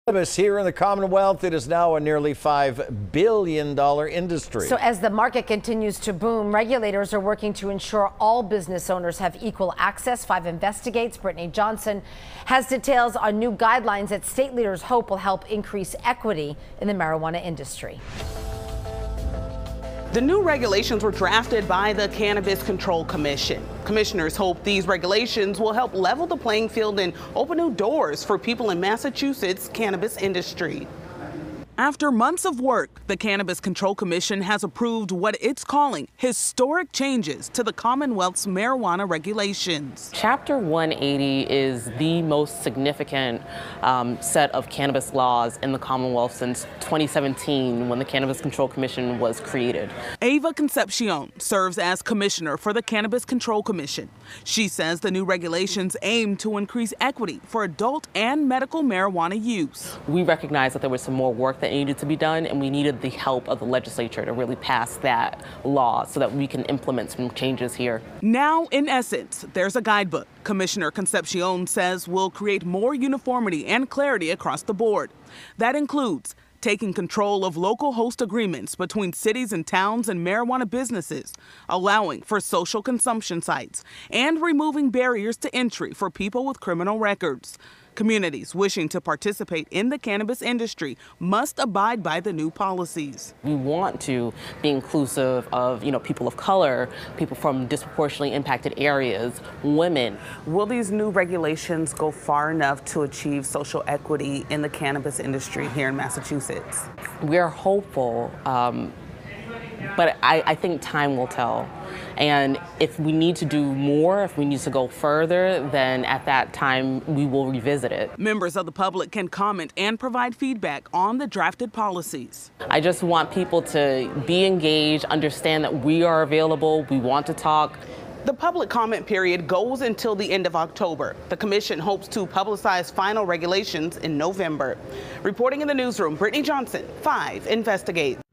Cannabis here in the Commonwealth, it is now a nearly $5 billion industry. So as the market continues to boom, regulators are working to ensure all business owners have equal access. 5 Investigates' Brittany Johnson has details on new guidelines that state leaders hope will help increase equity in the marijuana industry. The new regulations were drafted by the Cannabis Control Commission. Commissioners hope these regulations will help level the playing field and open new doors for people in Massachusetts' cannabis industry. After months of work, the Cannabis Control Commission has approved what it's calling historic changes to the Commonwealth's marijuana regulations. Chapter 180 is the most significant set of cannabis laws in the Commonwealth since 2017, when the Cannabis Control Commission was created. Ava Concepcion serves as commissioner for the Cannabis Control Commission. She says the new regulations aim to increase equity for adult and medical marijuana use. We recognize that there was some more work that needed to be done, and we needed the help of the legislature to really pass that law so that we can implement some changes here. Now, in essence, there's a guidebook Commissioner Concepcion says will create more uniformity and clarity across the board. That includes taking control of local host agreements between cities and towns and marijuana businesses, allowing for social consumption sites, and removing barriers to entry for people with criminal records. Communities wishing to participate in the cannabis industry must abide by the new policies. We want to be inclusive of, people of color, people from disproportionately impacted areas, women. Will these new regulations go far enough to achieve social equity in the cannabis industry here in Massachusetts? We're hopeful, but I think time will tell. And if we need to do more, if we need to go further, then at that time we will revisit it. Members of the public can comment and provide feedback on the drafted policies. I just want people to be engaged, understand that we are available, we want to talk. The public comment period goes until the end of October. The commission hopes to publicize final regulations in November. Reporting in the newsroom, Brittany Johnson, 5 Investigate.